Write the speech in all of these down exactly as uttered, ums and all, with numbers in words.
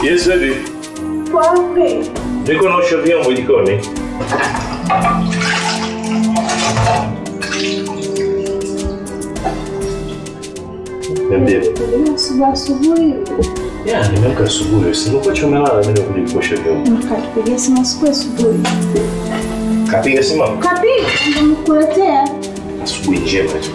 Yes, baby. Wapi? Niko naosha vyombo jikoni. Niambie. Asubuhi asubuhi. Ya, nimeamka asubuhi. Sikuwa chomelala mimi nikuja kuosha vyombo. Nikapiga simu asubuhi asubuhi. Kapiga simu? Kapiga, ndio nikuletea. Asubuhi njema tu.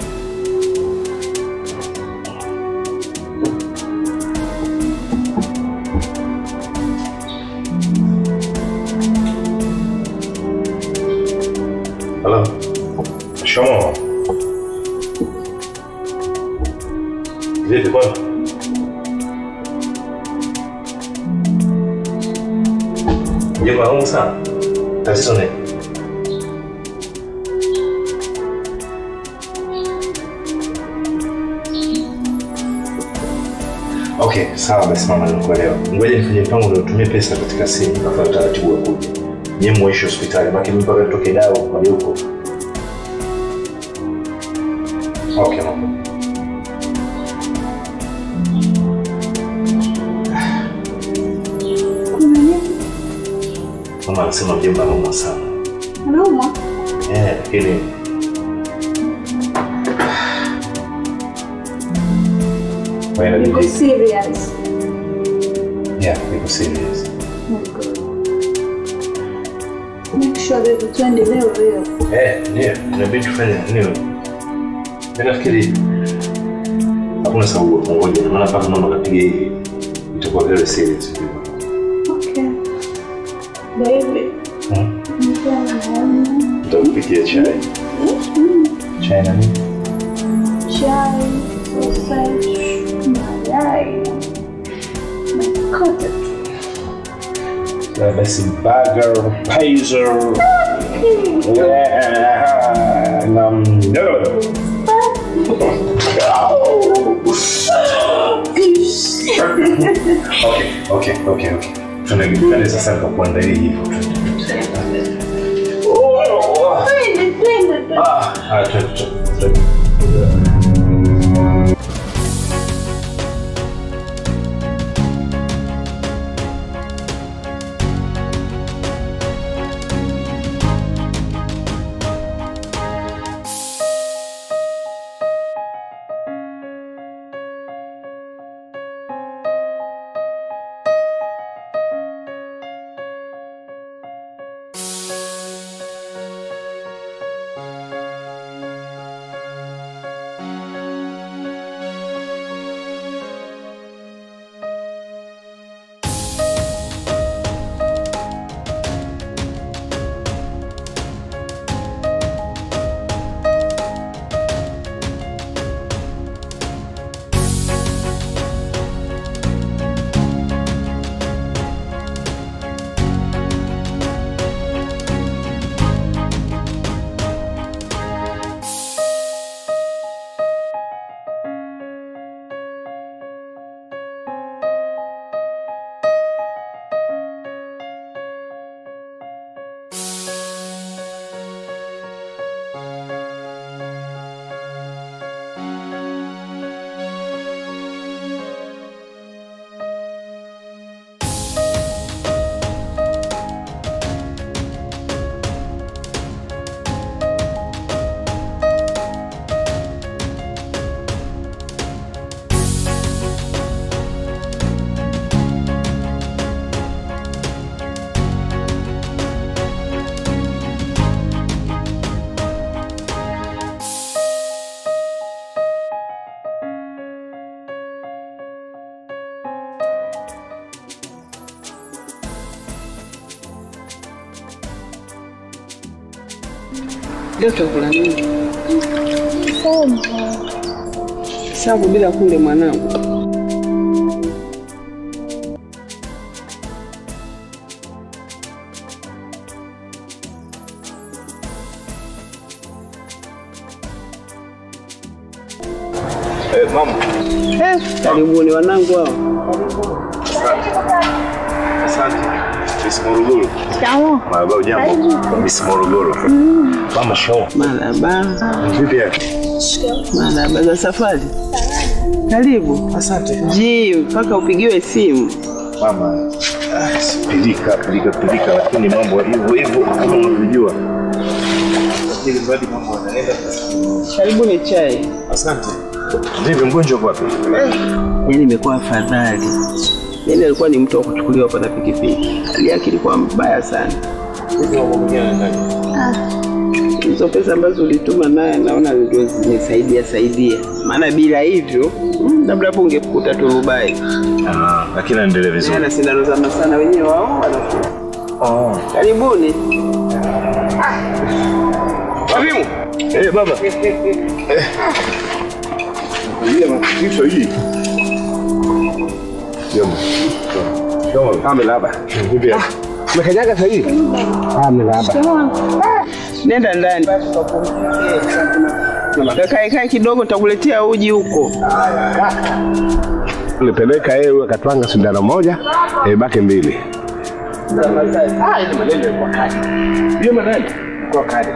Hello. Shoma. Vipi bwana? Jema humu sana. Tatizo nini? Okay, sawa basi mama nikuelewa. Ngoja nifanye mpango ndio tumie pesa katika simu na kwa taratibu wa kuja. Nyie mwisho hospitali, maki mpaka nitoke dawa kwa huko. Okay, mama. Kuna nini? Mama anasema mjomba anauma sana. Anauma? Eh, lakini Wewe Niko serious. Yeah, niko serious. Okay. Make sure that tuende leo leo. Eh, ndio, inabidi tufanye nini? Mimi nafikiri hakuna sababu ngoja, maana mpaka mama kapiga hii itakuwa very serious. Okay. Baby. Hmm? Nitaona. Nitakupikia chai. Chai na nini? Chai, sausage, mayai. Nakata. Ya basi burger, pizza. Yeah, nam no. Okay, okay, okay, okay. Tunagipenda sasa nikakuandalia hivyo. Oh, Twende, twende. ah, ah, twende, twende. Leo tutakula nini? Sawa. Sawa bila kule mwanangu. Eh, mama. Eh, karibuni wanangu hao. Asante. Miss Morogoro. Sawa. Marahaba jambo. Miss Morogoro. Mama show. Marahaba. Vipi yake? Marahaba za safari. Karibu. Asante. Ji, mpaka upigiwe simu. Mama, ah, pilika pilika pilika, lakini mambo hivyo hivyo kama unavyojua. Ili bado mambo yanaenda. Karibu ni chai. Asante. Vipi mgonjwa wapi? Yaani imekuwa afadhali. Yaani alikuwa ni mtu wa kuchukuliwa hapa na pikipiki. Hali yake ilikuwa mbaya sana. Ndio mwingine nani? Ah. Hizo pesa ambazo ulituma naye naona ndio zimesaidia saidia. Maana bila hivyo labda hapo ungekuta turubai. Ah, lakini anaendelea vizuri. Yana sindano za masana wenyewe wao wanafika. Oh. Karibuni. Wapimu? Eh baba. Eh. Ile mafikisho hii. Jambo. Jambo. Kama laba. Vipi? Umekanyaga sasa hivi? Ah, mlaba. Nenda ndani. Kae kae kidogo takuletea uji huko. Nilipeleka yeye akatwanga sindano moja, ibaki mbili. Ah, ile maneno kwa kadi. Hiyo maneno Kwa kadi.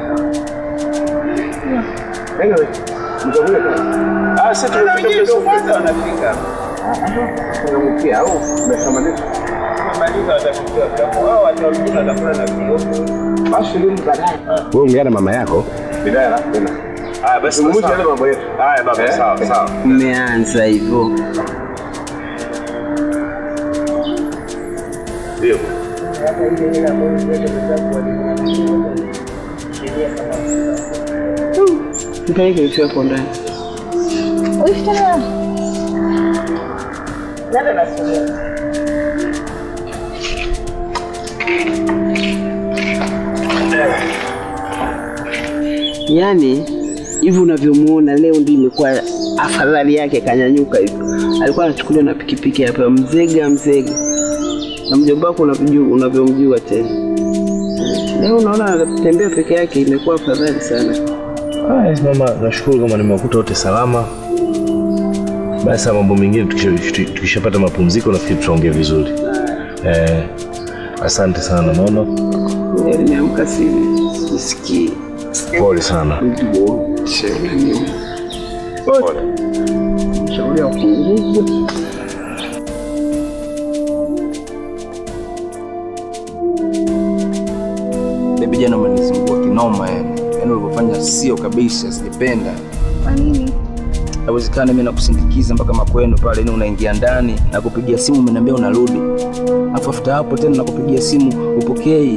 Ndio. Mzee Ah, sasa tunapita kwanza wanafika. tunamkia au umeshamaliza? Tumemaliza watafika. Wao watarudia watakula na kidogo. Basi ndio baadaye. Wewe ungeana mama yako bidaya tena. Ah, basi Mwisho ile mambo yetu. Haya baba, sawa sawa. Umeanza hivyo. Ndio. Nipeleke hicho hapo ndani. Uifutana. Nenda na sio. Yaani hivi unavyomuona leo ndio imekuwa afadhali yake, kanyanyuka hivyo. Alikuwa anachukuliwa na pikipiki hapa mzega mzega. Na mjomba wako unavyojua unavyomjua tena. Leo unaona anatembea peke yake, imekuwa afadhali sana. Haya mama, nashukuru kama nimekuta wote salama. Basi mambo mengine tukishapata mapumziko nafikiri tutaongea vizuri. Eh, asante sana naona. Nimeamka sivi. Sisikii. Pole sana. Ndio. Shema. Pole. Shauri ya kupunguza. Baby jana umenisumbua kinoma yani. Yaani ulipofanya sio kabisa, sijapenda. Kwa nini? Haiwezekani mimi nakusindikiza mpaka Makwenu pale, yani unaingia ndani na kupigia simu umeniambia unarudi. Afu after hapo tena nakupigia simu upokei.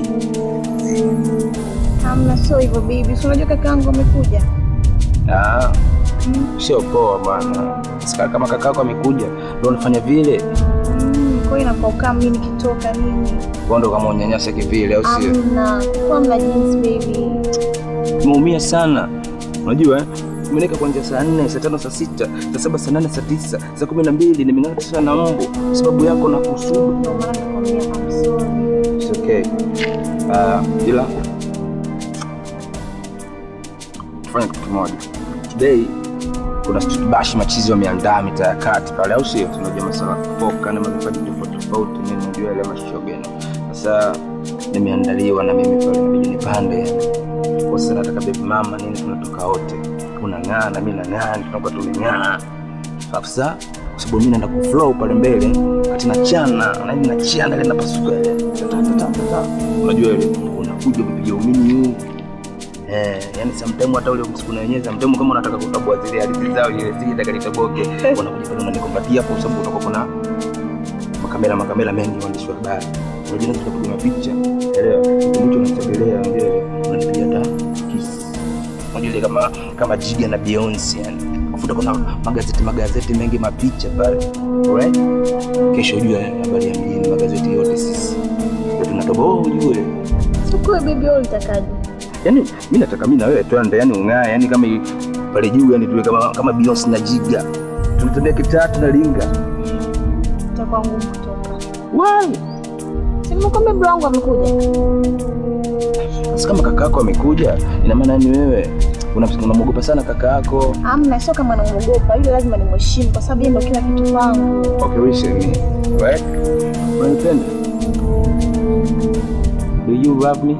Hamna, sio hivyo baby. Si unajua kakaangu amekuja. Ah. Mm. Sio poa bwana. Sika kama kakako amekuja ndio unafanya vile. Mm, kwa hiyo inapokaa mimi nikitoka nini? Kwa ndo kama unyanyasa kivile au sio? Hamna. Kwa mna jeans baby. Umeumia sana. Unajua eh? Umeneka kuanzia saa nne, saa tano, saa sita, saa saba, saa nane, saa tisa, saa kumi na mbili nimeng'ata sana na mbu sababu yako na kusudu. Ndio maana nakwambia I'm sorry. It's okay. Ah, uh, ila tufanye kitu kimoja. Today kuna street bash machizi wameandaa mitaa ya kati pale au sio? Tunajua masuala kufoka na mavipaji tofauti tofauti, mimi najua ile mashogeno. Sasa nimeandaliwa na mimi pale inabidi nipande. Kwa sasa nataka baby mama nini tunatoka wote. Unang'aa na mimi nang'aa, tunakuwa tumeng'aa. Sasa kwa sababu mimi naenda kuflow pale mbele, kati na chana, na hivi na chana ile napasuka ile. Unajua ile unakuja kupiga umini huu. Eh, yani sometimes hata ule msiku na wenyewe sometimes kama unataka kutabua zile hadithi zao ile zile takalitabooke, wanakuja pale unanikompatia kwa sababu utakuwa kuna makamera makamera mengi waandishi wa habari. Unajua tunapiga mapicha. Elewa, mtu unatembelea ndio unapiga hata kiss. Unajua kama kama Jiga na Beyonce yani. Kufuta kuna magazeti magazeti mengi mapicha pale. Alright? Kesho ujue habari ya mjini magazeti yote sisi. Ndio tunatoboa ujue. Sio kwa baby wewe utakaje? Yaani mimi nataka mimi na wewe twende yani ung'aa yani kama pale juu yani tuwe kama kama Beyonce na Jiga. Tunatembea kitatu na linga. Itakuwa ngumu kutoka. Why? Sema kwamba bro wangu amekuja. Sasa kama kaka yako amekuja, ina maana ni wewe unamwogopa sana kaka yako. Hamna, sio kama namuogopa, yule lazima nimheshimu kwa sababu yeye ndio kila kitu kwangu. Okay, listen me. Right? Unanipenda? Do you love me?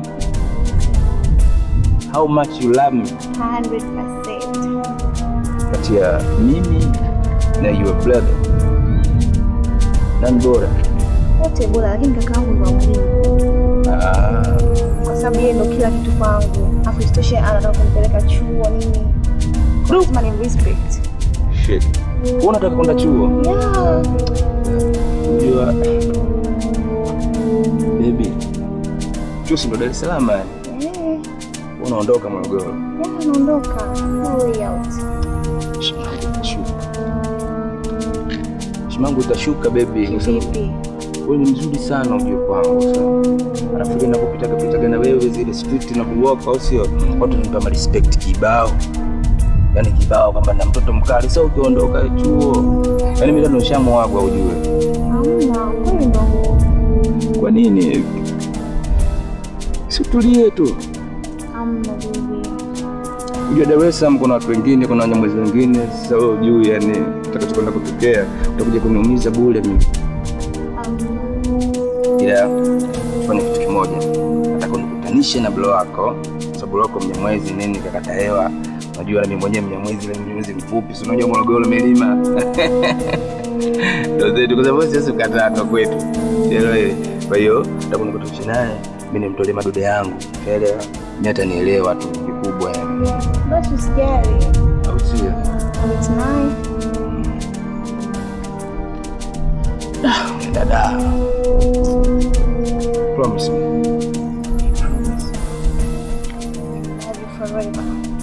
How much you love me? one hundred percent. Kati ya mimi na your brother. Nani bora? Wote bora, lakini kaka yangu ndo muhimu. Ah, Kwa sababu yeye ndo kila kitu kwangu. Hapo istoshe anataka kunipeleka chuo nini. Lazima ni respect. shit. Wewe unataka kwenda chuo? Yeah. Unajua baby. Chuo si ndo Dar es Salaam yani. Eh. Unaondoka Morogoro. Yeah, naondoka. No way out. Shimangu utashuka baby. Vipi? Wewe ni mzuri sana ujue kwangu sana. Alafu tena kupita kupita na wewe zile street na kuwalk au sio? Watu wananipa respect kibao. Yaani kibao kwamba na mtoto mkali sio ukiondoka chuo. Yaani mimi ndo nishamwagwa ujue. Hamna, kweli ndo. Kwa nini? Si tulie tu. Hamna bibi. Unajua Dar es Salaam kuna watu wengine, kuna wanyamwezi wengine, sasa wewe ujue yani utakachokwenda kutokea, utakuja kuniumiza bure mimi. Ila fanya kitu kimoja. Nataka unikutanishe na bro wako, sababu bro wako mnyamwezi nini kakata hewa. Unajua na mimi mwenyewe mnyamwezi ile mnyamwezi mfupi, si unajua Morogoro milima. Ndio zetu kwa sababu sisi ukataa kwa kwetu. Elewa. Kwa hiyo nataka unikutanishe naye, mimi nimtolee madude yangu. Elewa. Mimi atanielewa tu kikubwa yani. Basi usijali. Au sio? It's nice. Dada. Promise me. Promise. Love you forever.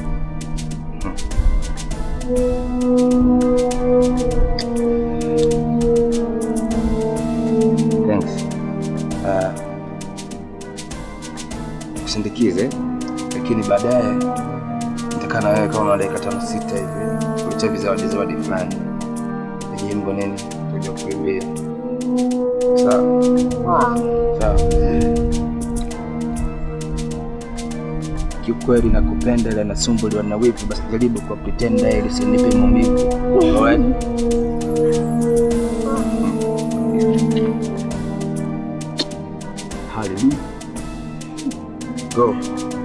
Thanks. Uh, kusindikize, lakini baadaye nitakaa na wewe kama dakika tano sita hivi. Kuletea vizawadi zawadi fulani. Jimbo nini? Kuja kuimbia. Sawa. Wow. Sawa. Kiukweli nakupenda ila nasumbuliwa na wivu, basi jaribu kwa pretenda ili usinipe maumivu. Alright? Hallelujah. Go.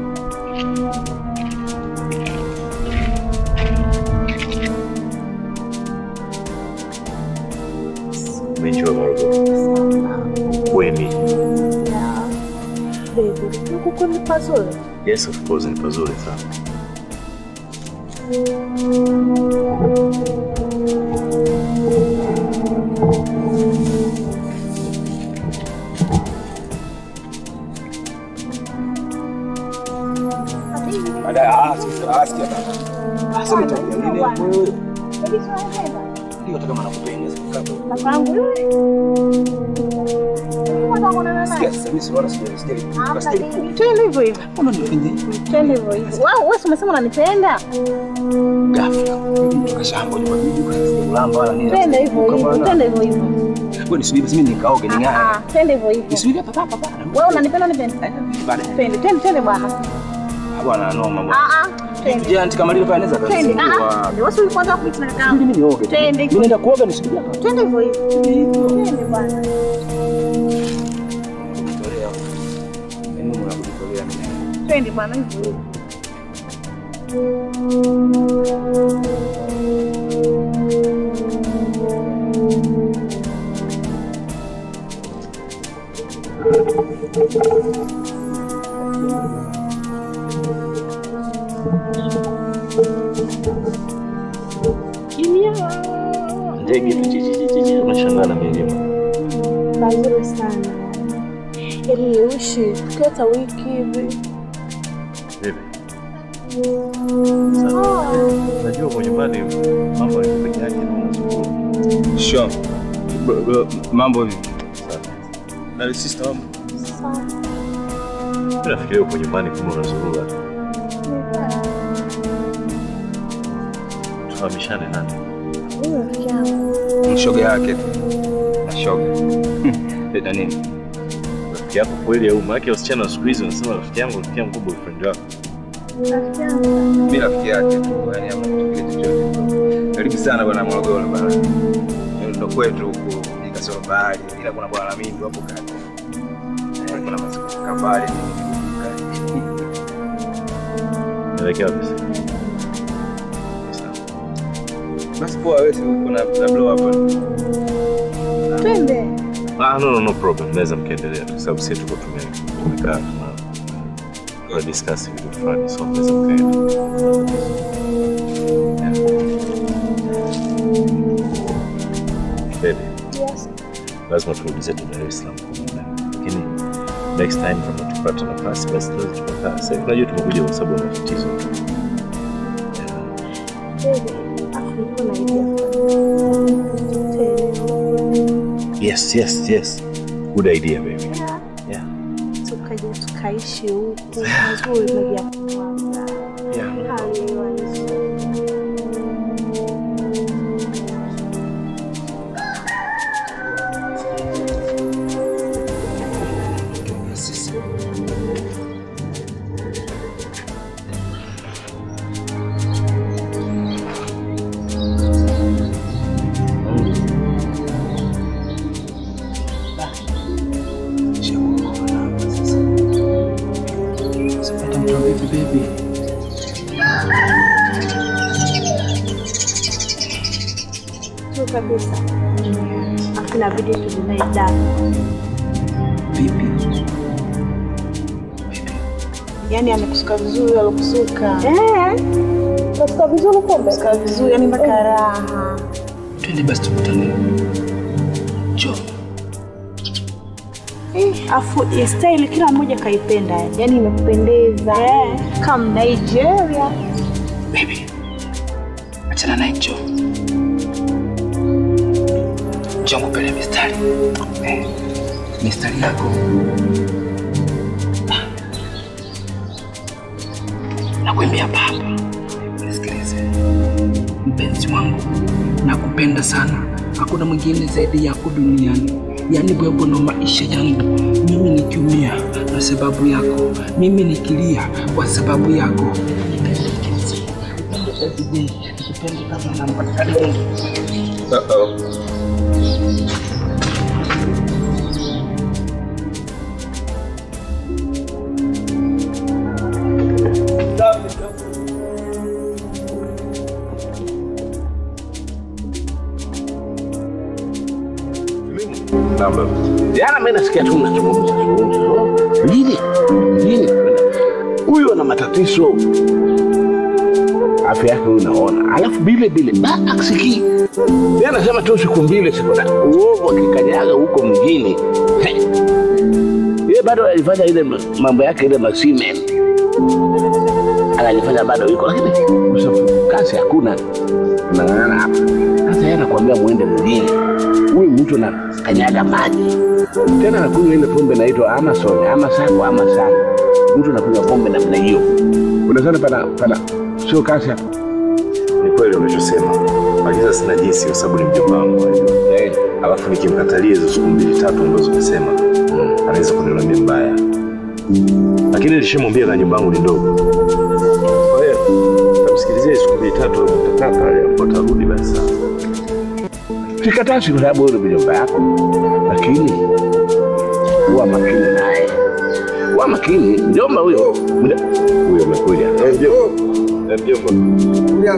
Umejua Morogoro. Kweli. Yeah. Baby, uko ni pazuri. Yes, of course, ni pazuri sana. Ada ask ask ya baba. Sema nini hapo? Baby, tunaenda. Ndio kama nakupenda sasa. Kaka yangu yule. Sikia sasa mimi siona sija sija. Twende hivyo hivyo. Unanifanya Twende hivyo hivyo. Wewe wewe umesema unanipenda? ghafla. Kutoka shamba nyuma bibi kwa ulamba wala nini. Twende hivyo hivyo. Twende hivyo hivyo. Wewe nisubiri basi mimi nikaoge ning'ae. Ah, twende hivyo hivyo. Nisubiri hapa hapa hapa. Wewe unanipenda unanipenda? Baadaye. Twende, twende, twende bwana. Bwana noma bwana. Ah ah, twende. Je, anti kama lile pale anaweza Twende. kazi. Ah, ndio wewe ulikuwa kuita na kaka. Mimi nioge. Twende. Mimi naenda kuoga nisubiri hapa. Twende hivyo hivyo. Twende bwana. Tolea. Mimi mwana kujitolea mimi. Twende bwana hivyo hivyo. Kimya. Ndege chichichichi unashangaa na milima. Pazuri sana. Yaani ushi tukata wiki hivi. Vipi? Sasa unajua kwa nyumbani mambo yako peke yake na unazungumza. Sure. Mambo hivi. Na sister wangu. Sawa. Nafikiria uko nyumbani kama unazurura. Tuhamishane nani? Huyo rafiki yangu. Mshoga yake. Mshoga. Ndio nini? Rafiki yako kweli au maana wasichana wa siku hizi wanasema rafiki yangu, rafiki yangu boyfriend wako. Rafiki yangu. Mimi rafiki yake tu, yani hamna kitu chochote. Karibu sana bwana Morogoro bwana. Ndio kwetu huko, nikasoro bahari, ila kuna bwana mingi hapo kati. Kuna masiku kambali. Naelekea wapi? Basi poa wewe kuna na blow hapa. Twende. Ah, no, no, no problem. Naweza mkaendelea kwa sababu sisi tuko tumekaa na na discuss vitu fulani, so naweza mkaendelea. Baby. Yes. Lazima tuulize tu Dar es Salaam kwa muda. Lakini next time kama tupata nafasi basi tunaweza tukakaa. Sasa unajua tumekuja kwa sababu ya tatizo. Yes, yes, yes. Good idea, baby. Yeah. Yeah. Tukaje tukaishi huku mazuri na vya kwanza. Yeah. Kabisa. Hakuna bidii tunaenda. Vipi? Yaani amekusuka vizuri alokusuka. Eh. Kusuka vizuri kumbe. Kusuka vizuri yani mpaka raha. Twende basi tukutane. Jo. Eh, afu style kila mmoja kaipenda. Yaani imekupendeza. Eh, kama Nigeria. Baby. Achana na hicho. Jongo pele mistari. Eh. Mistari yako. Nakwambia baba. Nisikilize. Mpenzi wangu, nakupenda sana. Hakuna mwingine zaidi yako duniani. Yaani wewe ndo maisha yangu. Mimi nikiumia kwa sababu yako. Mimi nikilia kwa sababu yako. Nikipenda kama namba tano. Uh-oh. Namba. Jana mimi nasikia tu mnazungumza. Nini? Nini? Huyu ana matatizo. Afya yake unaona. Alafu bile bile ba aksiki. Yeye anasema tu siku mbili siku tatu. Uovu akikanyaga huko mjini. Yeye bado alifanya ile mambo yake ile masimen. Anajifanya bado yuko lakini kazi hakuna. Ngangana hapa. Sasa yeye anakuambia muende mjini. Huyu mtu na kanyaga maji. Tena anakunywa ile pombe inaitwa Amazon, ama Sako, ama Sako. Mtu anakunywa pombe namna hiyo. Unasema pana pana sio kazi hapa. Ni kweli unachosema. Lakini sina jinsi kwa sababu ni mjomba wangu unajua. Eh, alafu nikimkatalia hizo siku mbili tatu ambazo umesema, hmm, anaweza kuniona mbaya. Lakini nilishamwambia na nyumba yangu ni ndogo. Kwa hiyo tamsikilizia siku mbili tatu au mtakata alafu atarudi basi. Sikatasi kwa sababu wewe mjomba yako. Lakini huwa makini naye. Huwa makini, mjomba huyo. Huyo amekuja. Eh, mjomba. Eh, mjomba.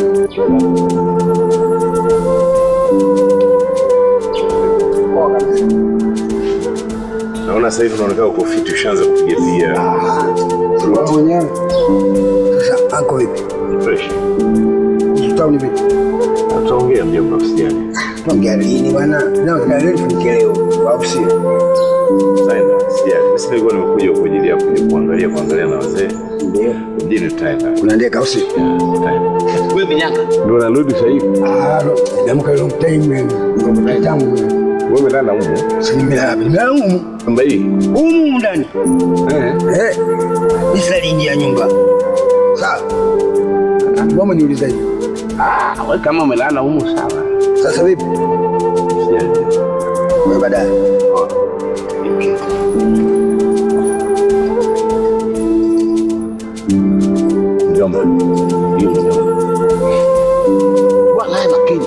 Naona sasa hivi unaonekana uko fit, ushaanza kupiga pia. Wao wenyewe. Sasa anko vipi? Fresh. Tutao ni vipi? Tutaongea mjomba usijali. Tuongea nini bwana? Leo leo tufikie leo. Au sio? Sawa, sijali. Mimi nilikuwa nimekuja kwa ajili ya kuangalia kuangalia na wazee. Ndio. Mjini tutaenda. Unaandika au sio? Wewe minyaka ndio unarudi sasa hivi. Ah, ndio long time ngombe tamu. Wewe umelala huko? Si nimelala. Nimelala huko. Kamba hii. Huko ndani. Eh. Eh. Nisali nje ya nyumba. Sawa. Mama niuliza hivi. Ah, wewe kama umelala huko sawa. Sasa vipi? Sijali. Wewe baadaye. Mjomba. Hiyo mjomba. Bwana naye makini.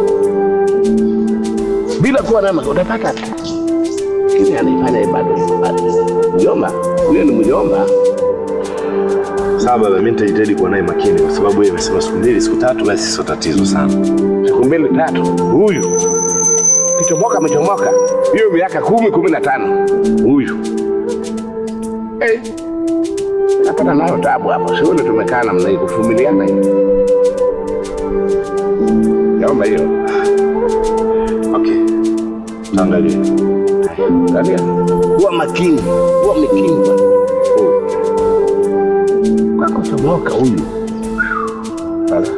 Bila kuwa na makini utapata. Kile anifanya bado bado. Mjomba, huyo ni mjomba. Sawa baba, mimi nitajitahidi kuwa naye makini kwa sababu yeye amesema siku mbili siku tatu basi sio tatizo sana. Siku mbili tatu. Huyu kichomoka amechomoka. Hiyo miaka kumi kumi na tano huyu. Eh. Napata nayo taabu hapo. Sio ndio tumekaa namna hii kuvumiliana hivi. Naomba hiyo. Okay. Tangalia. Tangalia. Kuwa makini. Kuwa makini. Kwa kuchomoka huyu. Bala.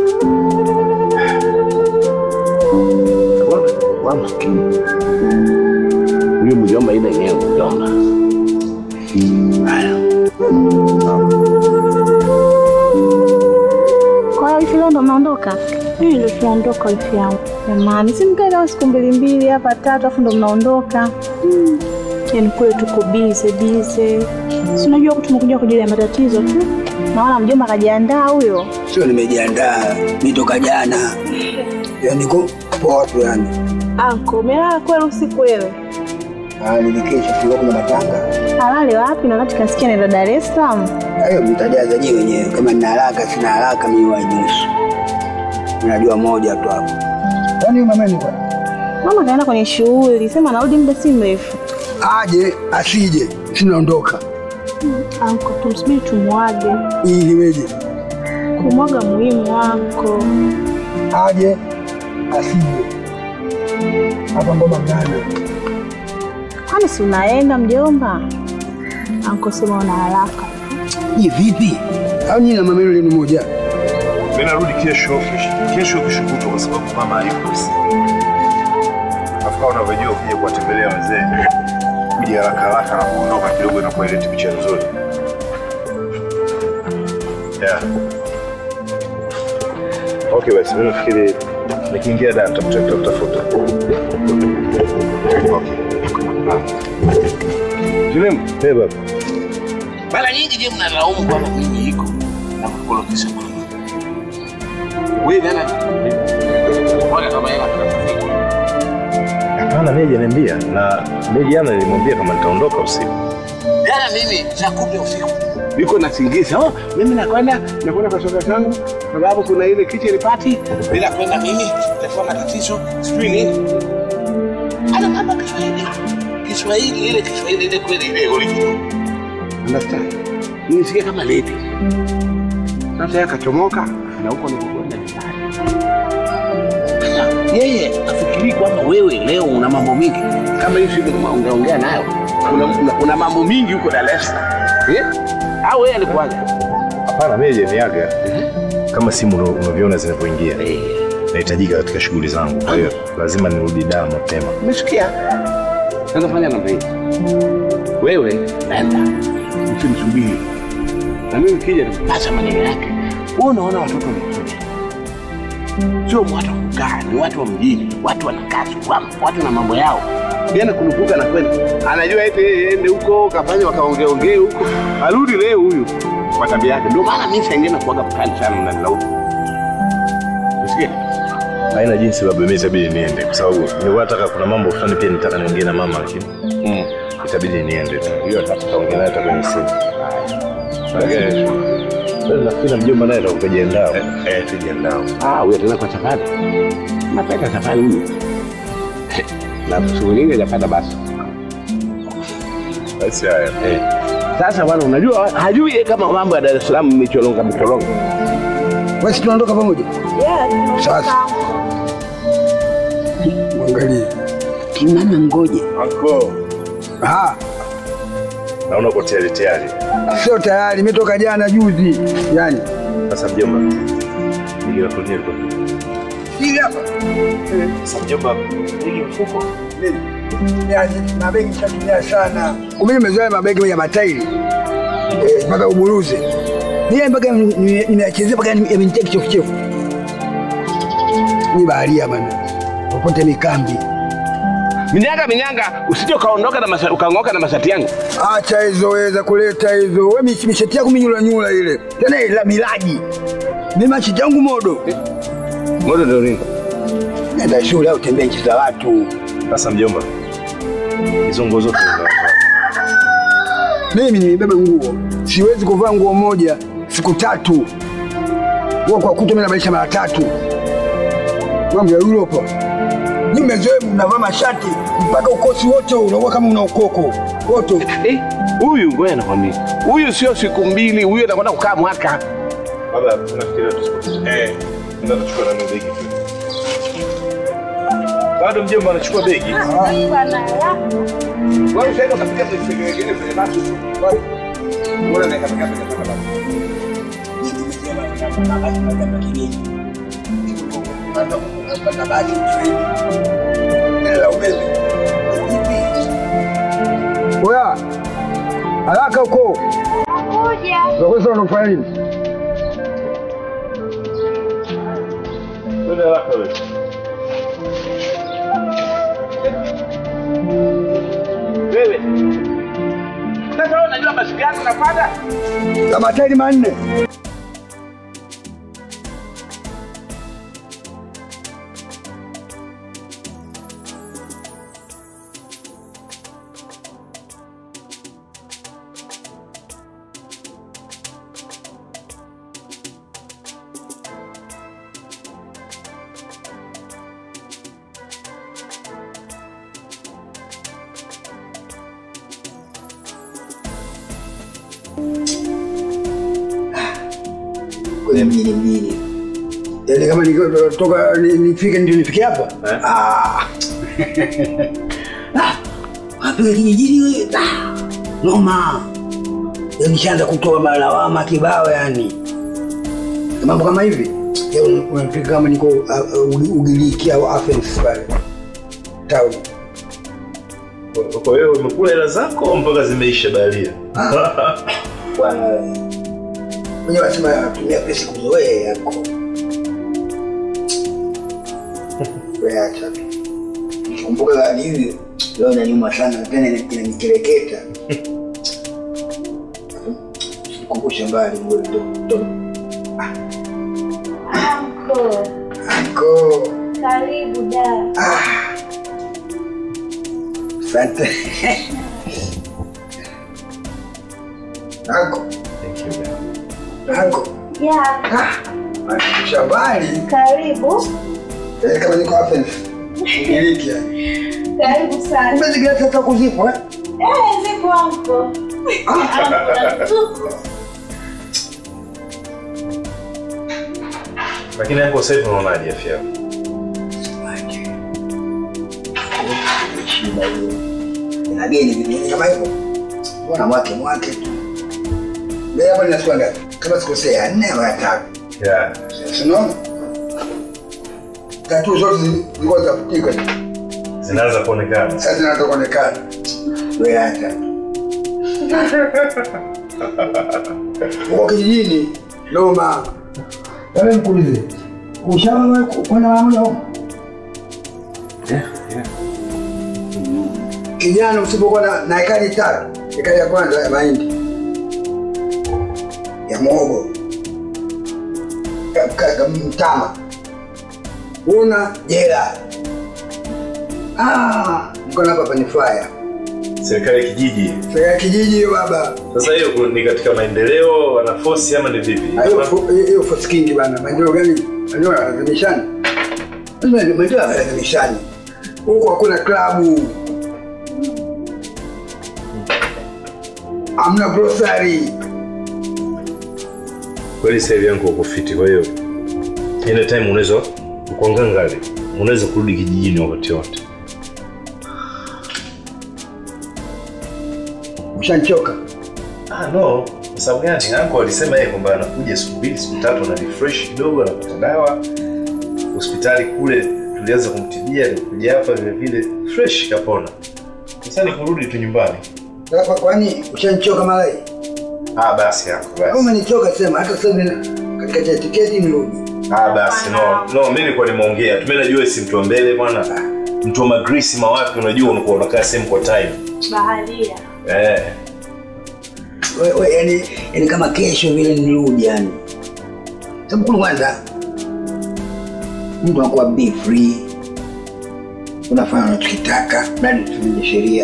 Kwa kwa makini. Huyu mjomba ile yenyewe mjomba. Haya. Kwa hiyo hivi leo ndo mnaondoka? Mimi ndo tunaondoka wifi yangu. Jamani, si mkae kama siku mbili mbili hapa tatu afu ndo mnaondoka. Mm. Yaani kule tuko busy busy. Si unajua tumekuja kwa ajili ya matatizo tu. Naona mjomba kajiandaa huyo. Sio nimejiandaa, nitoka jana. Yaani niko poa tu yani. Anko, umelala kweli usiku wewe? Ah, nilikesha sio kuna matanga. Halali wapi na wakati kasikia nenda Dar es Salaam? Hayo mtajaza nyewe wenyewe. Kama nina haraka sina haraka mimi wa nusu. Ninajua moja tu hapo. Yaani mama ni kwa. Mama kaenda kwenye shughuli, sema narudi muda si mrefu. Aje, asije, sinaondoka. Anko, tumsubiri tumwage. Ili weje. Kumwaga muhimu wako. Aje, asije. Hapa ngoma gani? Kwani si unaenda mjomba? Anko, sema una haraka. Ni vipi? Au nini na mama yule ni moja? Mimi narudi kesho, kesho kesho kutwa kwa sababu mama hayupo. Afuka unavyojua kuja kuwatembelea wazee. Kuja haraka haraka na kuondoka kidogo na kueleta picha nzuri. Yeah. Okay, basi mimi nafikiri nikiingia da tutafuta. Okay. Julim, hey baba. Mara nyingi je mnalaumu kwamba mimi iko na kukolokesha mama. Wewe nani? Mbona kama yeye anataka? Hapana, mimi hajaniambia na mimi jana nilimwambia kama nitaondoka usiku. Jana mimi saa kumi usiku. Niko nasingiza. Oh, mimi nakwenda nakwenda kwa shoga zangu sababu kuna ile kitchen party. Bila kwenda mimi nitakuwa na tatizo. Sijui nini. Ana kama Kiswahili. Kiswahili ile Kiswahili ile kweli ile original. Understand? Nisikia kama lady. Sasa yakachomoka na huko nilikwenda nyumbani. Yeye afikiri kwamba wewe leo una mambo mingi. Kama hiyo siku ungeongea nayo. Una, una, una mambo mingi huko Dar es Salaam. Eh? Au yeye alikuwaje? Hapana, mimi hajaniaga. Kama simu unaviona zinapoingia. Eh. Nahitajika katika shughuli zangu. Kwa hiyo lazima nirudi Dar mapema. Umesikia? Sasa fanya namna hii. Wewe nenda. Usimsubiri. Na mimi nikija nipasa maneno yake. Wewe unaona watoto ni wazuri. Sio watu kukaa, ni watu wa mjini, watu wanakaa kwa watu na mambo yao. Jana kunukuka na kwenda. Anajua eti ende huko kafanya wakaongea ongea huko. Arudi leo huyu kwa tabia yake. Ndio maana mimi saingine kuaga mkali sana na nilaumu. Usikie? Haina jinsi baba, mimi itabidi niende kwa sababu nilikuwa nataka kuna mambo fulani pia nitaka niongee na mama lakini mm. itabidi niende tu. Hiyo tutaongea naye hata kwenye simu. Haya. Wewe nafikiri mjomba naye atakujiandaa. Eh, eh tujiandaa. Ah, wewe tena kwa safari. Napenda safari huyu. Na shughuli nyingine yapata basi. Basi haya. Eh. Sasa bwana unajua hajui kama mambo ya Dar es Salaam micholonga micholonga. Wewe si tunaondoka pamoja? Yeah. Sasa. Mwangalie. Kimama ngoje. Anko. Ah. Naona uko tayari tayari. Sio tayari, nimetoka jana juzi. Yaani. Sasa mjomba. Nige nakulia kwa. Hili hapa. Sasa mjomba, nige mfuko. Nini? Yaani mabegi chatumia sana. Mimi nimezoea mabegi ya matairi. Eh, mpaka uburuze. Mimi mpaka nimeachezea mpaka yamenitia kichofuchefu. Ni baharia bana. Popote mikambi. Minyanga minyanga usije kaondoka na masa, ukaongoka na masati yangu. Acha hizo weza kuleta hizo. Wewe mishati yako minyula nyula ile. Tena ile milaji. Mimi mashati yangu modo. Modo ndio nini? Nenda shule au tembea nchi za watu. Sasa mjomba. Hizo nguo zote mimi nimebeba nguo. Siwezi kuvaa nguo moja siku tatu. Nguo kwa kuto mimi nabadilisha mara tatu. Mambo ya Europa. Ni mmezoea mnavaa mashati mpaka ukosi wote unakuwa kama una ukoko. Wote. Eh, huyu ngoja nakwambia. Huyu sio siku mbili, huyu anakwenda kukaa mwaka. Baba, unafikiria tusipo. Eh, ndio tunachukua na begi tu. Bado mjomba anachukua begi. Wewe sasa unafikia kwenye wengine kwenye basi. Bora na kama kama kama. Oya, haraka huko. Nakuja. Wewe unafanya nini? Twende haraka wewe. Wewe. Sasa wewe unajua basi yako unapanda? Na matairi manne. Kwa mjini mjini. Yaani kama nitoka nifike ndio nifike hapa? Ah. Ah. Wapi kijijini wewe? Ah. Noma. Yaani nishaanza kutoa malawama kibao yani. Mambo kama hivi. Leo unafika kama niko Ugiriki au Athens pale. Town. Kwa hiyo umekula hela zako mpaka zimeisha baharia. Bwana mwenye wasema tumia pesa kuzoea yako. Wewe acha. Nikumbuka hivi leo na nyuma sana tena inanikereketa. Kumbusha mbali mbele ndo. Anko. Anko. Karibu da. Ah. Asante. Anko. Thank you. Anko. Yeah. Ah. Shambali. Karibu. Eh, kama niko Athens. Ugiriki yani. Karibu sana. Umezigira sasa kuzipo eh? Eh, zipo anko. Lakini hapo sasa unaonaje afya yako? Shida hiyo. Inageni vitu kama hivyo. Bwana mwake mwake tu. Leo hapa ninachukua ngapi? Kama sikosea nne au tano. Yeah. Unaona? Tatu zote zilikuwa za kutika. Zinaanza kuonekana. Sasa zinaanza kuonekana. Wewe hata. Uko kijijini, Noma. Wewe mkulize. Ushawahi kwenda mama huko? Yeah, yeah. Kijana usipokuwa na, na ekari tatu, ekari ya kwanza ya mahindi, ya muhogo, mtama, una jela. Ah, mko hapa panifaya. Serikali ya kijiji. Serikali ya kijiji baba. Sasa hiyo ni katika maendeleo wana force ama ni vipi? Hiyo hiyo force king bana. Maendeleo gani? Maendeleo yanazimishana. Maendeleo yanazimishana. Huko hakuna klabu. Amna grocery. Kweli sasa yangu uko fiti, kwa hiyo ile time unaweza kuongea ngali. Unaweza kurudi kijijini wakati wote. Ushanchoka? Ah no, kwa sababu gani? Anko alisema yeye kwamba anakuja siku mbili, siku tatu na refresh kidogo na kupata dawa. Hospitali kule tulianza kumtibia, alikuja hapa vile vile fresh kapona. Sasa ni kurudi tu nyumbani. Kwa kwani ushanchoka malai? Ah basi hapo basi. Kama nichoka sema hata sasa katika tiketi nirudi. Ah basi no. No, mimi nilikuwa nimeongea. Tume najua si mtu mbele bwana. Mtu wa Greece mawapi unajua unakuwa unakaa same kwa time. Baharia. Eh. Wewe yani yani kama kesho vile nirudi yani. Sababu kuna kwanza mtu anakuwa be free. Unafanya unachotaka, bali tufunge sheria.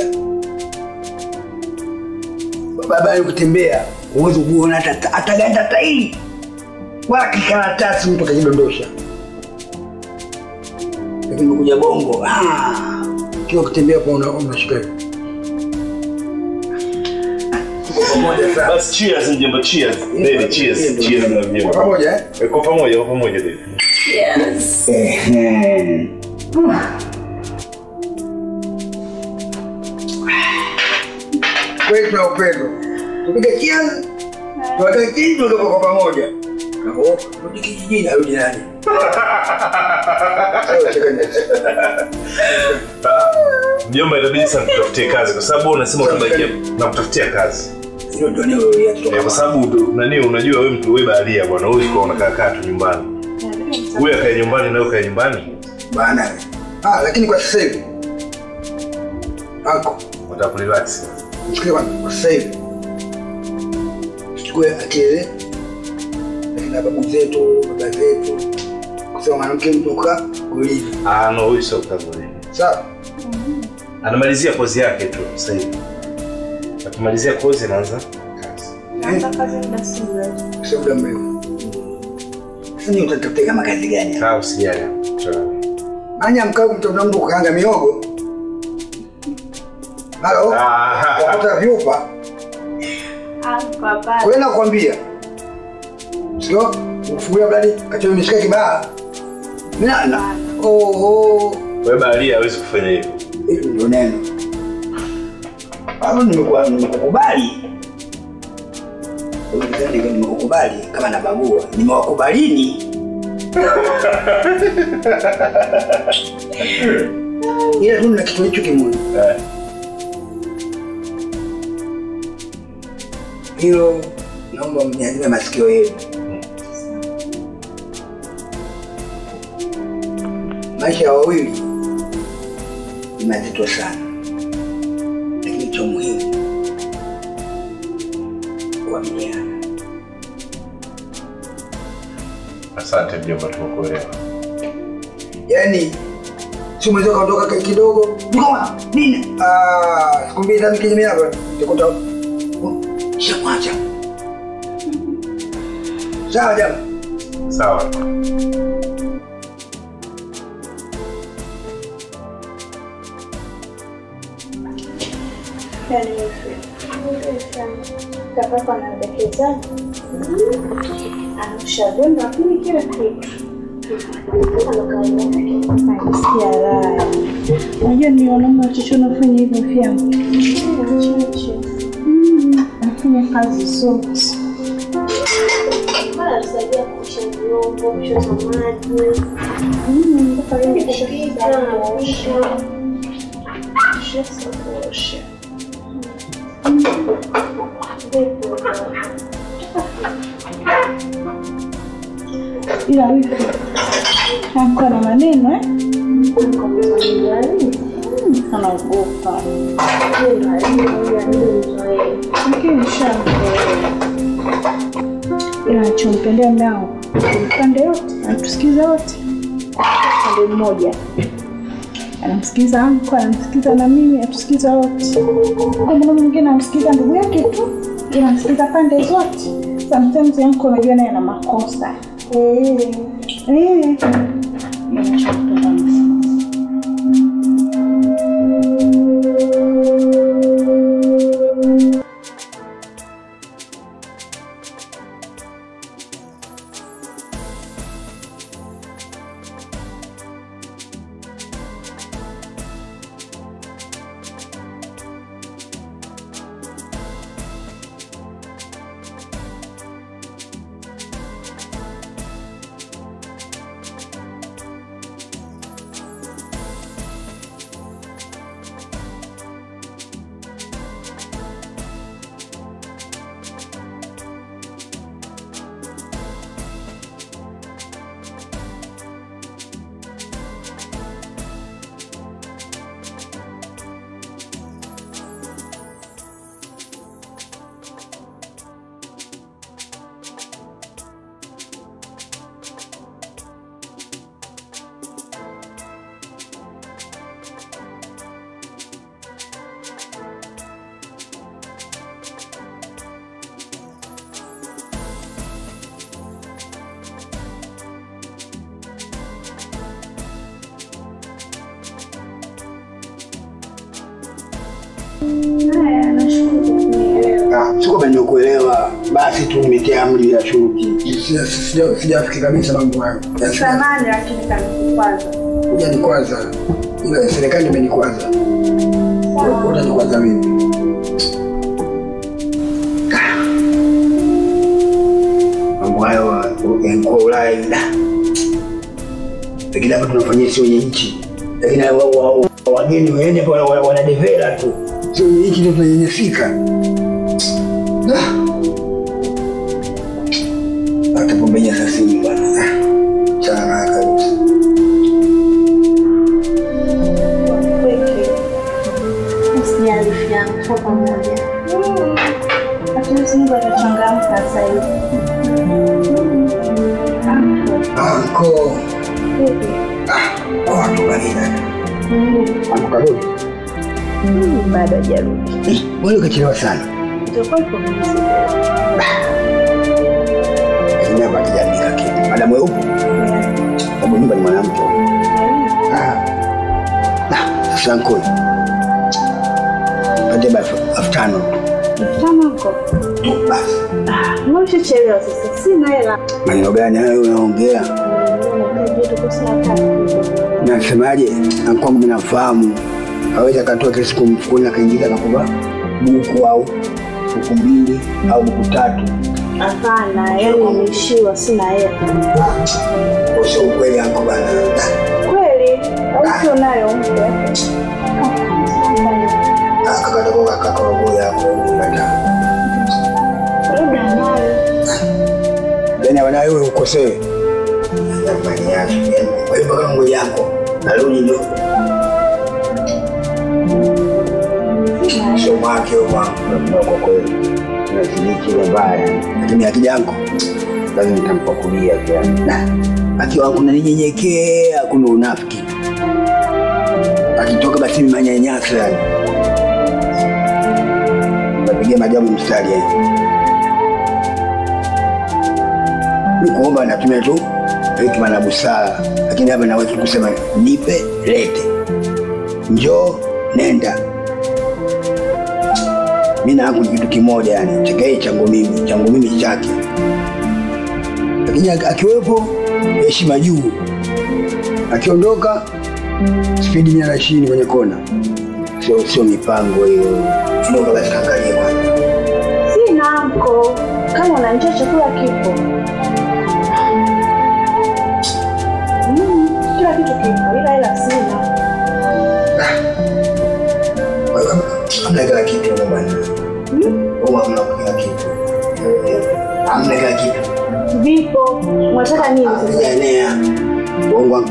Baba yako kutembea, uwezo kuona hata hata ganda tairi. Wala kikaratasi mtu kajidondosha. Lakini kuja Bongo, ah, kila ukitembea kwa una unashika. Pamoja sana. Bas cheers mjomba, cheers. Baby cheers. Cheers na mjomba. Pamoja eh? Kwa pamoja, kwa pamoja baby. Yes. Eh. Kweli tuna upendo. Tupige cheers. Tuweke kitu ndio kwa pamoja. Na oh, rudi kijijini au jirani. Mjomba inabidi sana kutafutie kazi kwa sababu unasema utabakia na kutafutia kazi. Ndio ndio ndio ya kwa sababu nani unajua wewe mtu wewe baharia bwana, wewe uko unakaa kaa tu nyumbani. Wewe kae nyumbani na wewe kae nyumbani. Bana. Ah, lakini kwa sasa hivi ako utakurelax. Msikie bwana, kwa sasa hivi chukue akili na babu zetu, baba zetu. Kusema mwanamke mtoka kulini. Ah no, huyu sio kutagulini. Sawa? Anamalizia kozi yake tu sasa hivi. Akimalizia kozi anaanza kazi. Naanza kazi muda si mrefu. Sio muda mrefu. Sasa utatafuta kama kazi gani? Ah, usijali. Anya mkao mtoto wangu kukaanga miogo. Halo? Ah, wapata vyupa. Ah, baba. Kwa nini nakwambia? Sio? Ufungulia bladi, kacho nimeshika kibaa. Nana. Oh oh. Wewe baharia hawezi kufanya hivyo. Hilo ndio neno. Hapo nimekuwa nimekukubali. Wewe nimekukubali kama na bagua. Nimewakubalini. Ila tu na kitu hicho kimoja. Eh. Hilo naomba mniazime masikio yenu. Maisha ya wawili ni mazito sana. Lakini cha muhimu kuaminiana. Asante mjomba, tumekuelewa. Yaani si mwezi kaondoka kidogo. Ngoma nini? Ah, siku mbili tatu kinyume hapa. Tukuta shamwacha. Sawa jamaa. Sawa. Yani kaka kwa na dakika anashauri lakini kila kitu anasikia raha. Unajua ni wanaume wachache wanafanya hivyo pia. Anafanya kazi zote. Mara tusaidia kuosha vyombo, kuosha maji. Mm, kufanya kupika, kuosha. Kuosha, kuosha. Ila wifi hamko na maneno eh? Anaogopa. Lakini shampe. Ila nachompendea mnao upande yote, anatusikiza wote. Upande mmoja anamsikiza anko, anamsikiza na mimi, atusikiza wote. Kwa mwana mwingine anamsikiza ndugu yake tu, ila anamsikiza pande zote. Sometimes anko unajua naye ana makosa. Eh. Eh. Sio kwamba nimekuelewa, basi tu nimetia amri ya shuruti. Sija sijafikiri kabisa mambo hayo. Samahani lakini kanikwaza. Kuja ni kwanza. Ila serikali imenikwaza. Kwa ni kwanza mimi. Mambo hayo kwa Ulaya. Lakini hapa tunafanyia sio yenye nchi. Lakini wageni waende wana develop tu. Sio yenye nchi ndio tunanyanyasika. Hata pombe ya sasini bwana. Sana kabisa. Usijali yangu kwa pamoja. Hatuwezi Mungu atachangamka sasa hivi. Anko. Ah, watu barida. Anko karudi. Bado hajarudi. Wewe ukachelewa sana. Tutakuwa kwa mzee. Lakini hapa kijamii kitu. Madam wewe upo? Hapo nyumba ni mwanamke. Ah. Na, sasa anko. Pande basi aftano. Aftano uko? Basi. Ah, mbona chelewa sasa? Sina hela. Maneno gani hayo unaongea? Nasemaje? Anko mimi nafahamu. Hawezi akatoa kile siku mfukoni akaingiza akakuba buku au buku mbili au buku tatu. Hapana, yaani nimeishiwa sina hela. Sio ukweli anko bana. Kweli? Au sio nayo mpya? Akakata kwa kaka wangu yako unataka. Labda nayo. Yaani wanayo wewe ukosewe. Jamani yake. Kwa hiyo kama ngoja yako narudi ndio. Sio mwake wa kwa kweli. Na siniki ile mbaya. Lakini akija yangu lazima nitampakulia pia. Akiwa kuna ninyenyekea kuna unafiki. Akitoka basi manyanyasa yani. Napigia majabu mstari yani. Nikuomba natumia tu hekima na busara. Lakini hapa naweza kusema nipe lete. Njoo nenda. Mimi na ni kitu kimoja yani, chakae changu mimi, changu mimi chake. Lakini akiwepo heshima juu. Akiondoka speed mia na ishirini kwenye kona. Sio sio mipango hiyo. Tunaomba basi kaangalie kwanza. Sina anko. Kama unanijua chakula kipo. Mm, kila kitu kipo, ila ila sina. Kwa hiyo hamna kila kitu bwana. Huwa hamna kila kitu. Hamna kila kitu. Vipo. Unataka nini sasa? Enea. Bongo wangu.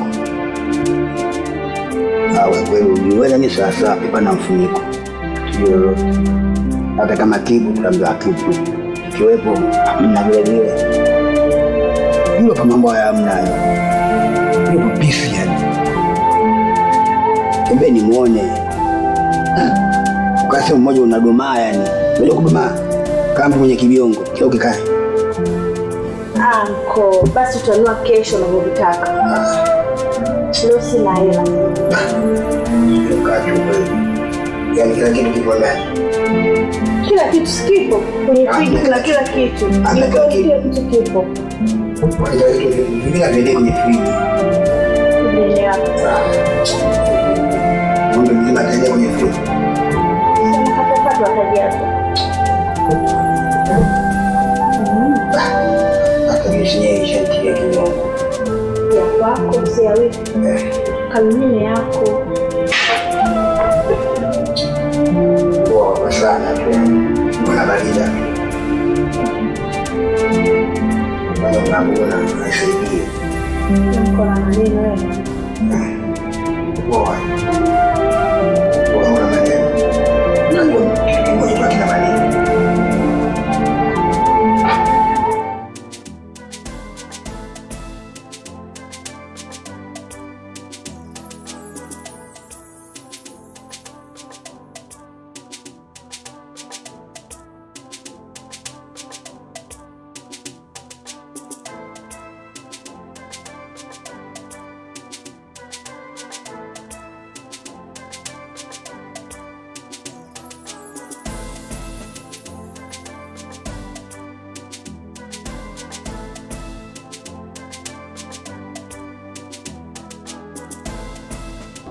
Awe kweli uniweza ni sasa pipa na mfuniko. Sio lolote. Hata kama kibu tunaambia kibu. Kiwepo hamna vile vile. Hilo kama mambo haya hamna. Hiyo pisi yani. Embe ni muone. Ukase mmoja unadomaa yani. Unajua kudomaa kama mwenye kibiongo. Kile ukikae. Anko, basi tutanua kesho unavyotaka. Leo sina hela. Ndio kacho wewe. Yaani kila kitu kipo ndani. Kila kitu kipo. Kwenye friji kuna kila kitu. Niko kila kitu kipo. Kwa hiyo mimi na vile kwenye friji. Ndio hapo. Mungu mzima ataje kwenye friji. Sasa hata patu wataji hapo. Hata nishinye ishatia kinyongo. Ya kwako si ya wiki. Kamini yako. Kwa sana tu. Mwana barida. Kwa unabona asaidie. Niko na maneno wewe. Poa. Poa una maneno. Ndio kitu kimoja kina maneno.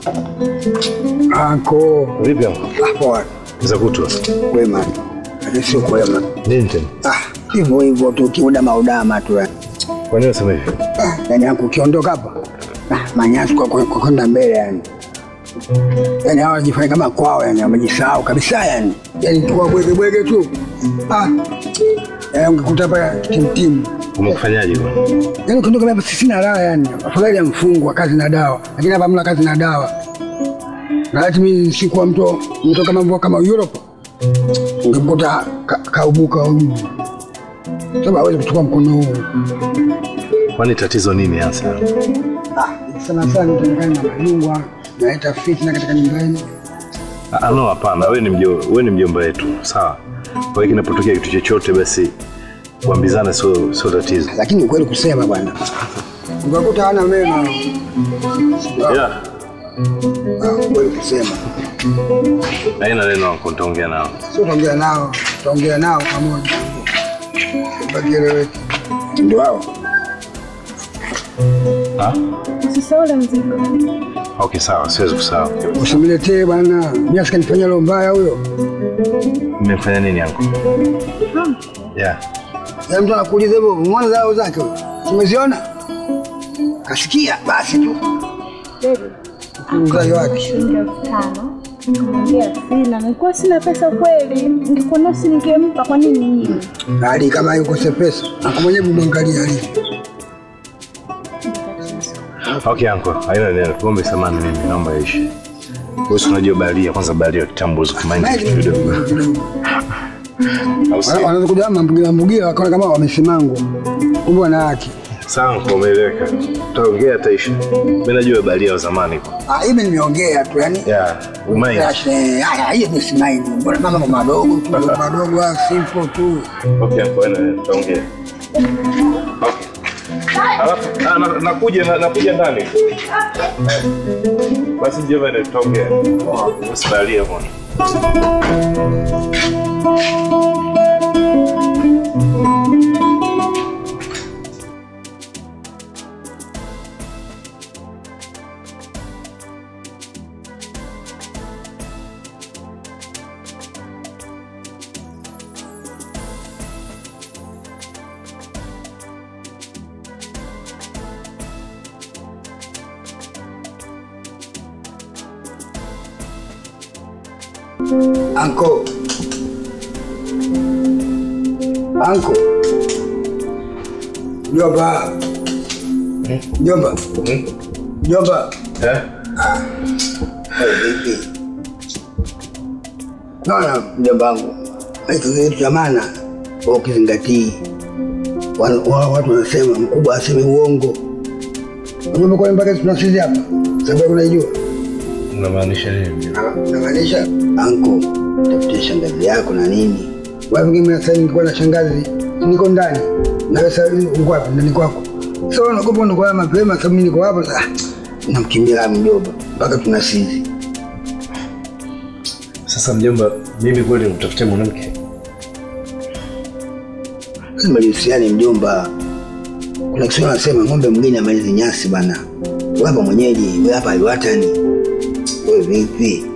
Anko. Vipi anko? Ah, poa. Za kutwa. Wema. Sio kwema. Nini tena? Ah, hivyo hivyo tu kiudama udama tu. Kwa nini unasema hivyo? Ah, yani anko ukiondoka hapa. Ah, manyasu kwa kwa kwenda mbele yani. Yani hawa wanajifanya kama kwao yani, wamejisahau kabisa yani. Yani kwa bwege bwege tu. Ah. Eh, ungekuta hapa timtimu. Umekufanyaje bwana? Yaani ukiondoka hapa sisi na raha yani. Afadhali ya mfungwa kazi na dawa. Lakini hapa hamna kazi na dawa. Na hata mimi sikuwa mtu mtu kama mvua kama Europe. Ungekuta kaubuka huyu. Sasa hawezi kuchukua mkono huu. Kwani tatizo nini hasa? Ah, sana sana tunaonekana na malungwa, naita fitna katika nyumba yenu. Ah, no hapana, wewe ni mjomba, wewe ni mjomba wetu, sawa? Kwa hiyo kinapotokea kitu chochote basi kuambizana sio sio tatizo. Lakini ukweli kusema bwana. Ungekuta hana mema. Yeah. Ah, ukweli kusema. Haina neno wako nitaongea nao. Sio tuongea nao, tuongea nao pamoja. Bagere ndio wao. Ah? Usisahau ule mzigo. Okay, sawa, siwezi kusahau. Usimletee bwana. Mimi asikanifanyia lo mbaya huyo. Mmefanya nini yangu? Hmm. Yeah. Ya mtu anakuuliza hivyo, umeona zao zake huyo? Umeziona? Kasikia basi tu. Baby. Mzazi wake. Shilingi elfu tano. Nikamwambia sina, nilikuwa sina pesa kweli. Ningekuwa nasi ningempa, kwa nini nyinyi? Hadi kama yuko pesa, akamwenyewe mwangalia alivyo. Okay anko, haina neno. Kuombe samani mimi naomba ishi. Wewe unajua balia, kwanza balia kitambuzi kumaindi kitu kidogo. Wanaanza kuja mambugia mambugia wakaona kama wamesimangwa. Kumbe wana haki. Sawa, umeeleweka. Tutaongea taisha. Mimi najua balia wa zamani kwa. Ah, hivi nimeongea tu yani. Yeah, umaini. Ah, hiyo ni simaini. Mbona mama madogo tu, madogo ah simple tu. Okay, anko, tutaongea. Okay. Alafu ah, na, nakuja na, nakuja ndani. Basi njema ndio tutaongea. Usibalie bwana. Anko. Anko. Jomba. Jomba. Jomba. Eh? Ah. Vipi? Naona mjomba wangu. Hicho kitu cha maana ukizingatii. Watu wanasema mkubwa aseme uongo. Mjomba kwa mpaka tunasisi hapa. Sababu unaijua. Unamaanisha nini? Unamaanisha anko, tafutie shangazi yako na nini? Wapi mimi sasa ningekuwa na shangazi, niko ndani. Na wewe sasa uko wapi? Ndani kwako. Sasa unakopa ndo kwa mapema sababu mimi niko hapa sasa. Namkimbia mjomba mpaka tunasisi. Sasa mjomba, mimi kweli nikutafutie mwanamke. Lazima lihusiane mjomba. Kuna kisema nasema ng'ombe mwingine amalizi nyasi bana. Wewe hapa mwenyeji, wewe hapa aliwatani. Wewe vipi?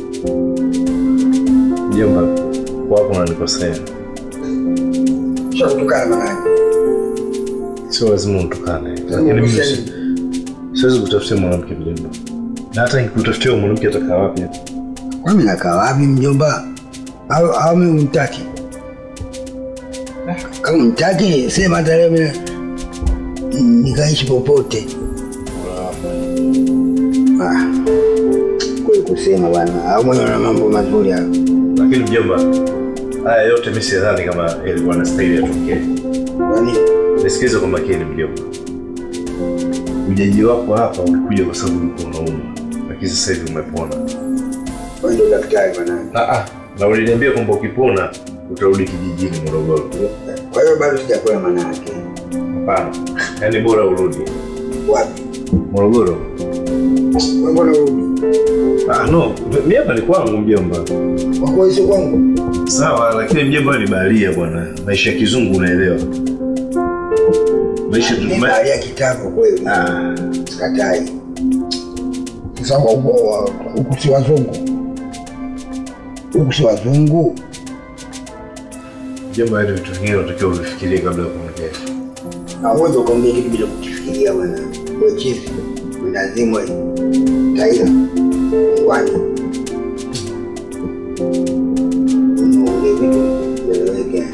Mjomba, wapo unanikosea. Sio kutukana nani? Sio lazima utukane. Lakini mimi siwezi kutafutia mwanamke mjomba. Na hata nikutafutia mwanamke atakaa wapi? Kwa mimi nakaa wapi mjomba? Au au mimi unitaki? Kama unitaki sema hata leo mimi nikaishi popote. Ah. Kwa kusema bwana, au mwenye na mambo mazuri hayo. Lakini mjomba, haya yote mimi sidhani kama ilikuwa na style ya tokea. Kwani nisikilize kwa makini mjomba. Ujaji wako hapa ulikuja kwa sababu ulikuwa unaumwa. Lakini sasa hivi umepona. Wewe ndio daktari bwana. Ah ah, na uliniambia kwamba ukipona utarudi kijijini Morogoro. Kwa hiyo bado sijakula maana yake. Hapana. Yaani bora urudi. Wapi? Morogoro. Wewe mbona urudi? Ah no, mimi hapa ni kwangu mjomba. Kwa kwa hiyo kwangu. Sawa, lakini mjomba ni baharia bwana. Maisha ya kizungu unaelewa. Maisha ni baharia kitabu kweli. Ah, sikatai. Sawa huko huko si wazungu. Huko si wazungu. Jambo hili vitu vingine unatakiwa ufikirie kabla ya kuongea. Hauwezi kuongea kitu bila kufikiria bwana. Wewe chief, lazima taila. Kwani unaongea vitu vile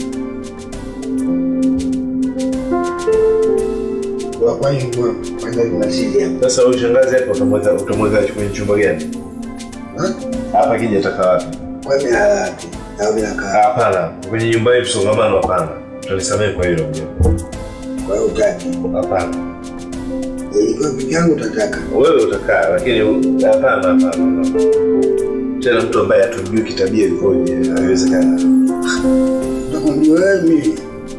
kwa hiyo kwanza tunasidia. Sasa wewe shangazi hapo utamweka utamweka kwenye chumba gani? Hapa kija ataka wapi? Kwa mimi wapi? Au bila kaa? Hapana, kwenye nyumba yetu songamano hapana. Tutanisamehe kwa hilo mjomba. Kwa hiyo utaki? Hapana. Ilikuwa peke yangu utataka. Wewe utakaa lakini hapana hapana. Tena mtu ambaye hatujui kitabia ikoje, haiwezekani. Utakwambia wewe mimi.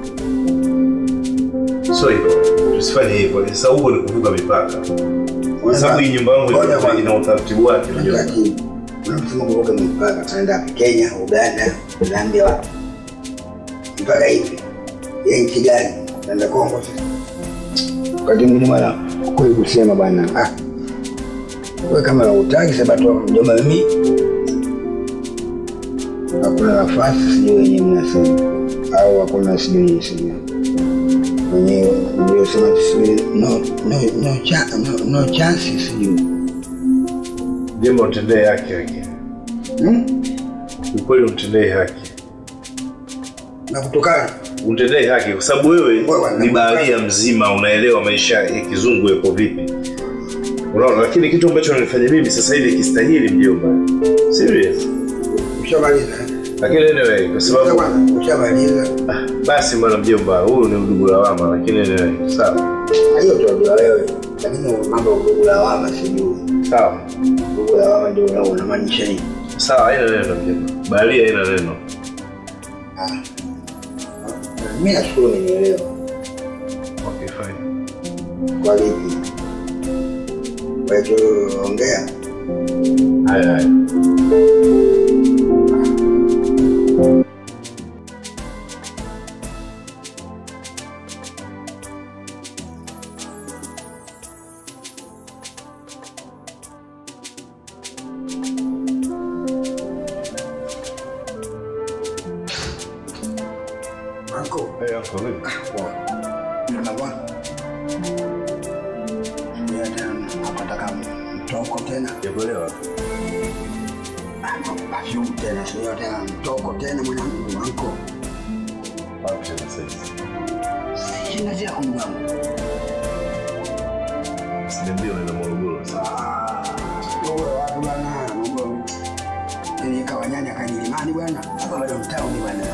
So hivyo, tusifanye hivyo. Sasa huko ni kuvuka mipaka. Kwa sababu hii nyumba yangu ina utaratibu wake mjomba. Unasema kuvuka mipaka, tunaenda Kenya, Uganda, Zambia wapi? Mpaka hivi. Yeye nchi gani? Tunaenda Kongo sasa. Wakati mwingine mara kwa kusema bwana, ah. Wewe kama unataka sababu mjomba mimi hakuna nafasi sio wenyewe mnasema au hakuna sio sio. Wenyewe ndio sema sio no no no cha no, no chance sio. Jambo utendee haki yake. Hmm? Ukweli utendee haki. Na kutokana utendee haki kwa sababu wewe ni baharia mzima, unaelewa maisha ya kizungu yako vipi. Unaona, lakini kitu ambacho unanifanya mimi sasa hivi kistahili mjomba. Serious. Ushamaliza. Lakini anyway, kwa sababu ushamaliza. Ah, basi mwana mjomba, huyu ni udugu lawama, lakini anyway, sawa. Hiyo tunajua wewe. Lakini mambo ya udugu lawama sijui. Sawa. Udugu lawama ndio unamaanisha nini? Sawa, haina neno mjomba. Baharia haina neno. Ah. Mimi nashukuru umenielewa. Okay, fine. Kwa vipi? Wewe ongea. Haya haya. Uncle, hey uncle, look. Mama bwana. Ndio tena napata mtoko tena. Yakuelewa. Basi tena sio tena mtoko tena mwanangu uncle. Wapi sasa? Sina njia kwa mwanangu. Sindio na Morogoro sasa. Wewe wapi bwana? Mungu. Ni kawanyanya kanyilimani bwana. Hapa bado mtao ni bwana.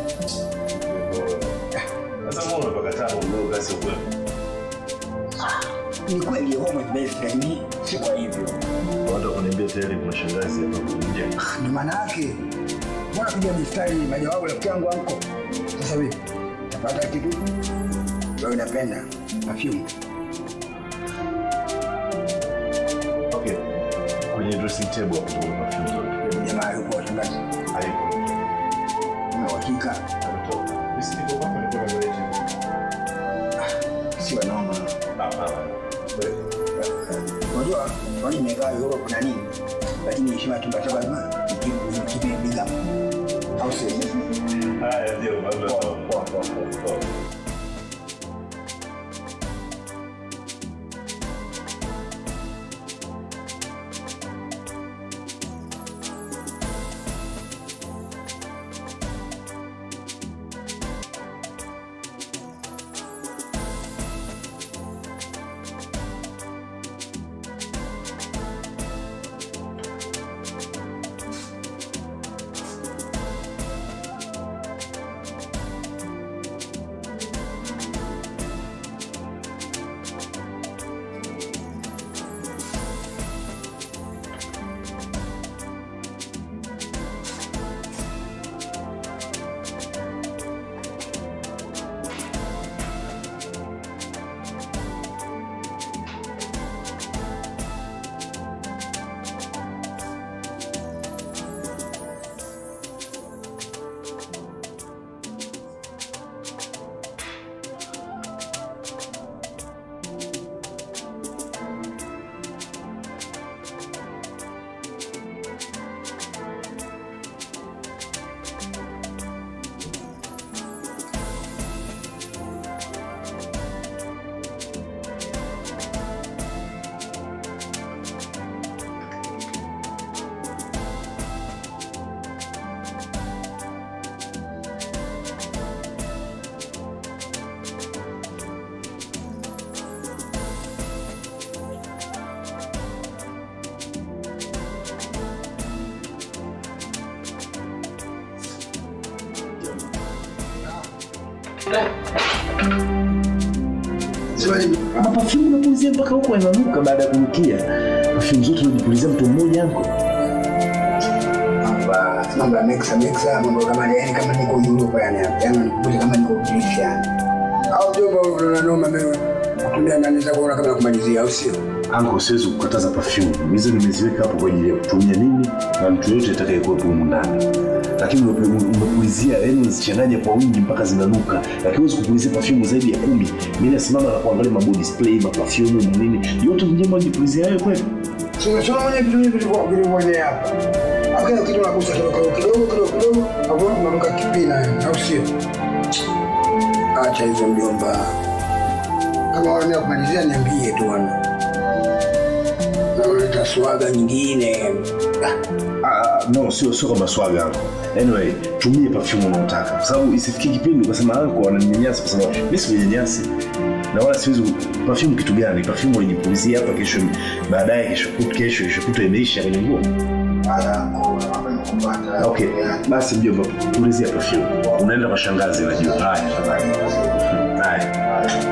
Sasa mbona unapaka tabu mdogo kasi ukweli? Ni kweli home base gani? Si kwa hivyo. Watu wananiambia tayari kuna shangazi hapa nje. Ni maana yake. Mbona kuja mistari majawabu rafiki yangu anko? Sasa wewe tapata kitu? Wewe unapenda perfume. Okay. Kwenye dressing table hapo kuna perfume zote. Jamaa yuko shangazi. Haiko. Na uhakika Ametoka. Mimi niko hapa niko na manager. Sio noma. Hapana. Unajua, wani nimekaa yuko kuna nini? Lakini heshima tu kwa sababu kitu kitu biga. Au sio? Haya ndio mambo. Poa poa poa. Hapa perfume unapulizia mpaka huko inanuka baada ya kunukia. Perfume zote unajipulizia mtu mmoja yangu. Amba mambo mixa mixa mambo kama yani kama niko Europe yani yani nikuja kama niko Greece yani. Au jomba unanoma mimi kutumia ndani za kuona kama kumalizia au sio? Anko siwezi kukataza perfume. Hizo nimeziweka hapo kwa ajili ya kutumia nini na mtu yote atakayekuwa huko ndani. Lakini umepulizia yani unazichanganya kwa wingi mpaka zinanuka. Lakini huwezi kupulizia perfume zaidi ya kumi. Mimi nasimama na kuangalia ma body spray, ma perfume na nini. Yote mjema unajipulizia hayo kweli? Sio sio mwenye vitu hivi vilivyo hapa. Akenda kitu na kusa kidogo kidogo kidogo kidogo hapo unanuka kipina au sio? Acha hizo mjomba. Kama wanataka kumalizia niambie tu wana. Na unaleta swaga nyingine. Ah, no, sio sio kama swaga. Anyway, tumie perfume unayotaka. Kwa sababu isifikie kipindi ukasema anko wananinyanyasa kwa sababu mimi si mnyanyasi. Na wala siwezi perfume kitu gani? Perfume unajipulizia hapa kesho baadaye kesho kut kesho kesho kuto imeisha kwenye nguo. Okay, basi mjomba pulizia perfume. Unaenda kwa shangazi najua. Haya. Haya.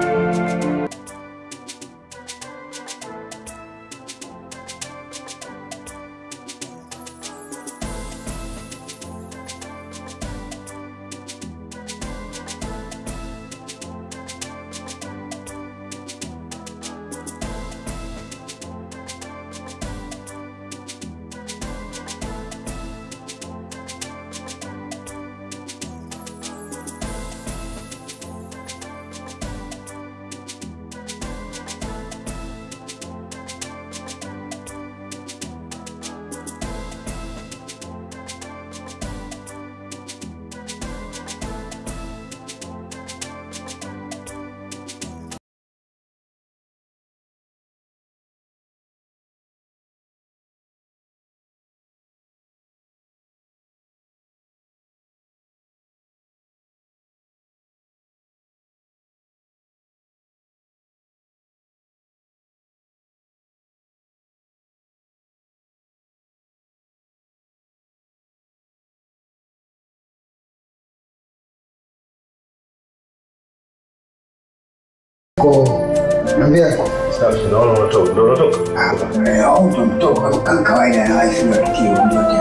Ko niambia ko sasa tunaona unatoka ndio unatoka hapa eh au tunatoka kama kawaida na life ya tukio ndote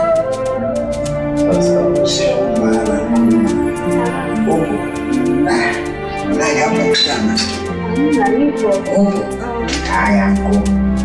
sasa sio baba huko na hapa sana Na nipo. huko haya huko